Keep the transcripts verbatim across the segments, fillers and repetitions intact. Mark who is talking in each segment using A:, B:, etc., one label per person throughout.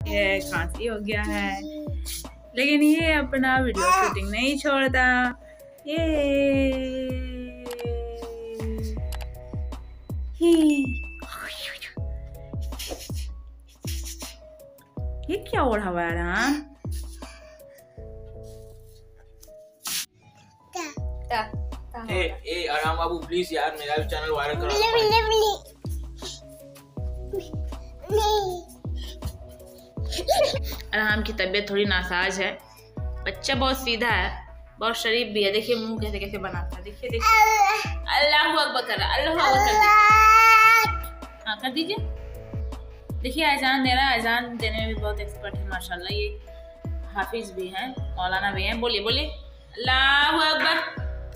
A: ये खांसी हो गया है, लेकिन ये अपना वीडियो शूटिंग नहीं छोड़ता। ये ये क्या ओढ़ा हुआ है राम?
B: ए ए आराम बाबू प्लीज यार, मेरा भी चैनल वायरल करो।
A: आराम की तबीयत थोड़ी नासाज है, बच्चा बहुत सीधा है, बहुत शरीफ भी है। देखिए मुंह कैसे कैसे बनाता है, देखिए देखिए। अल्लाह अकबर कर रहा, अल्लाह अकबर कर दीजिए। हाँ कर दीजिए। देखिए अजान दे रहा है, अजान देने में भी बहुत एक्सपर्ट है माशाल्लाह। ये हाफिज भी हैं, मौलाना भी हैं। बोलिए बोलिए अल्लाह अकबर।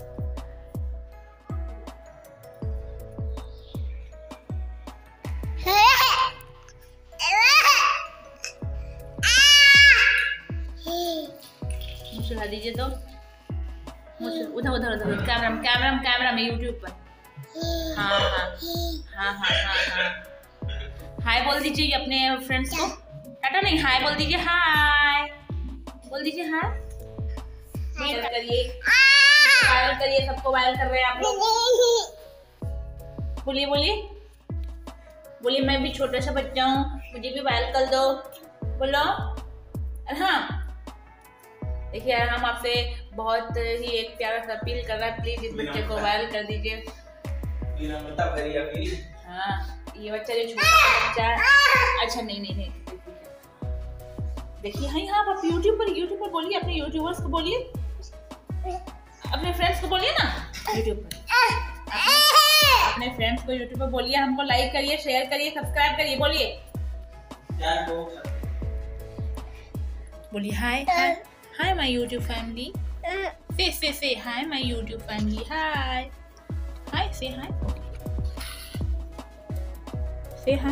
A: मुझे ला दीजिए तो, मुझे उधर उधर उधर कैमरा कैमरा कैमरा में यूट्यूब पर। हाँ हाँ हाँ हाँ हाँ हाँ हाय बोल दीजिए अपने फ्रेंड्स को। टाटा नहीं, हाय बोल दीजिए, हाय बोल दीजिए, हाय वायरल करिए, वायरल करिए, सबको वायरल कर रहे हैं आप लोग। बोलिए बोलिए बोलिए, मैं भी छोटा सा बच्चा हूँ, मुझे भी वायरल कर दो, बोलो। हाँ देखिए हम आपसे बहुत ही एक प्यारा सा अपील कर रहा है, प्लीज इस बच्चे को वायरल कर दीजिए। हाँ ये बच्चा जो छोटा बच्चा है, अच्छा नहीं नहीं नहीं देखिए। हाँ हाँ आप यूट्यूब पर यूट्यूब पर बोलिए, अपने यूट्यूबर्स को बोलिए, अपने फ्रेंड्स को बोलिए ना यूट्यूब पर, अपने फ्रेंड्स को यूट्यूब पर बोलिए, हमको लाइक करिए, शेयर करिए, सब्सक्राइब करिए। बोलिए बोलिए hi hi hi my YouTube family, से से से hi my YouTube family, hi hi से हाय से हाय।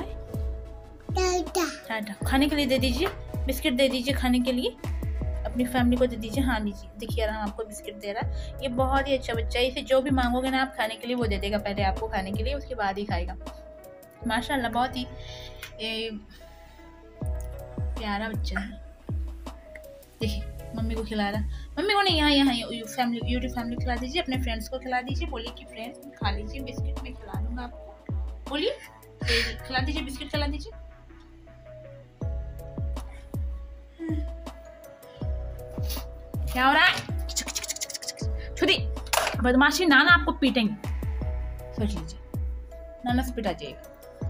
A: टाटा खाने के लिए दे दीजिए, बिस्किट दे दीजिए खाने के लिए, अपनी फैमिली को दे दीजिए। हाँ लीजिए, देखिए हम आपको बिस्किट दे रहा है, ये बहुत ही अच्छा बच्चा है, इसे जो भी मांगोगे ना आप खाने के लिए वो दे देगा, पहले आपको खाने के लिए, उसके बाद ही खाएगा। माशाल्लाह बहुत ही ए, प्यारा बच्चा है। देखिए मम्मी को खिला रहा, मम्मी को नहीं, यहाँ यहाँ फैमिली यूट्यूब फैमिली खिला दीजिए, अपने फ्रेंड्स को खिला दीजिए। बोलिए कि फ्रेंड्स खा लीजिए बिस्किट, मैं खिला दूंगा आपको। बोलिए खिला दीजिए, बिस्किट खिला दीजिए। क्या हो रहा है? छुदी बदमाशी, नाना आपको पीटेंगे, सोच लीजिए, नाना से पिटा जाएगा।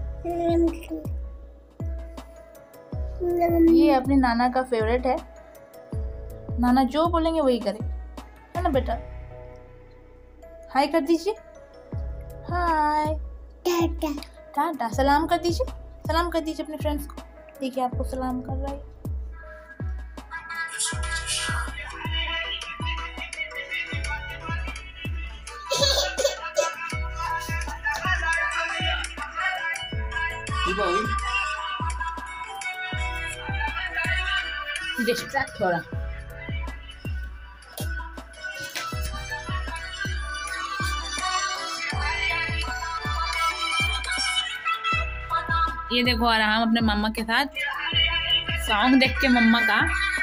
A: ये अपने नाना का फेवरेट है, नाना जो बोलेंगे वही करे, है ना बेटा? हाय कर दीजिए, हाय टाटा टाटा, सलाम कर दीजिए, सलाम कर दीजिए अपने फ्रेंड्स को। देखिए आपको सलाम कर रहा है। डिस्ट्रैक्ट हो रहा। ये देखो आराम अपने मम्मा के साथ सॉन्ग देख के मम्मा का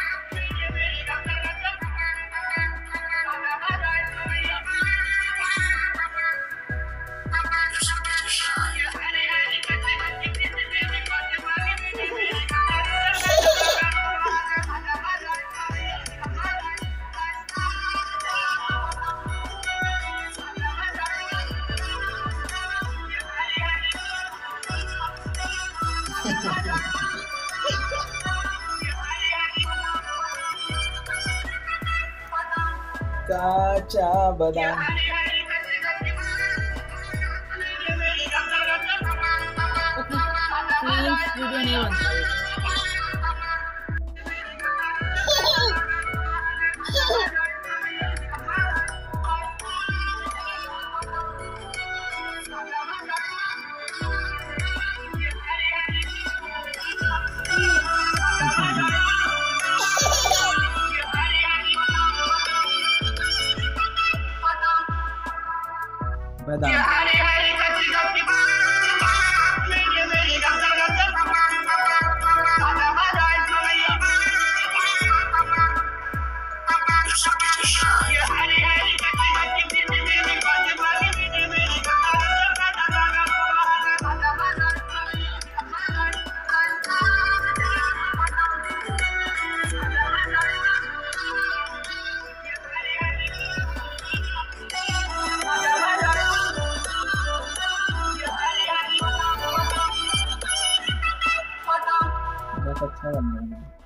B: काचा बादाम।
A: वीडियो नहीं बनता
B: बादाम।
C: अच्छा करना है।